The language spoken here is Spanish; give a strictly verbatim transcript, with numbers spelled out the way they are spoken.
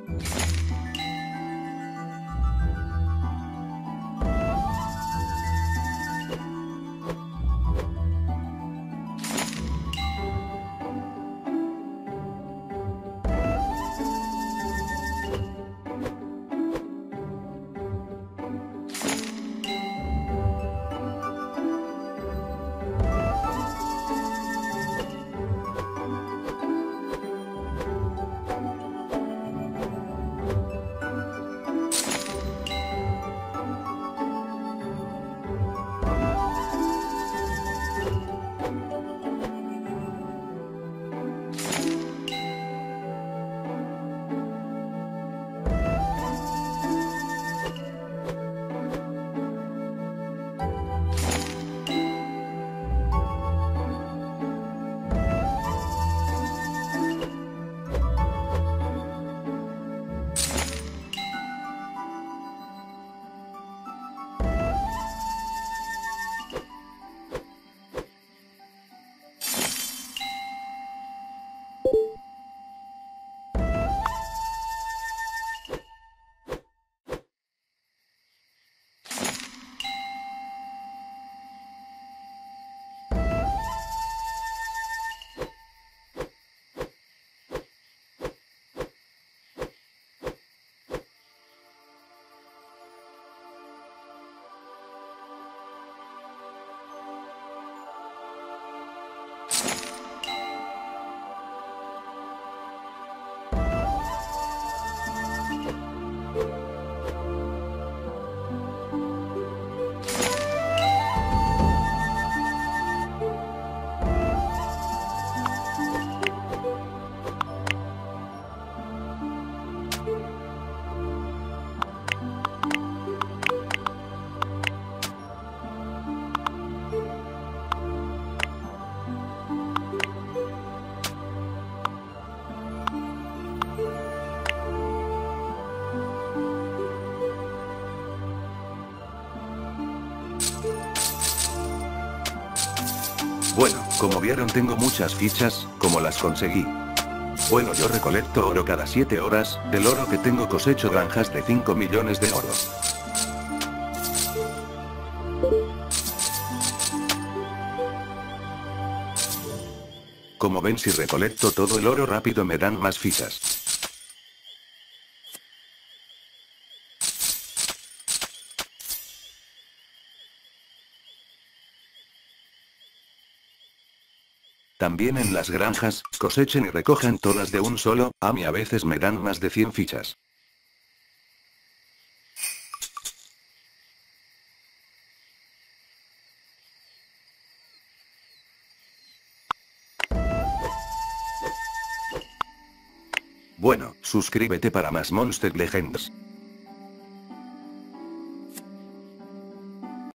Bueno, como vieron tengo muchas fichas, ¿cómo las conseguí? Bueno, yo recolecto oro cada siete horas, del oro que tengo cosecho granjas de cinco millones de oro. Como ven, si recolecto todo el oro rápido me dan más fichas. También en las granjas, cosechen y recojan todas de un solo, a mí a veces me dan más de cien fichas. Bueno, suscríbete para más Monster Legends.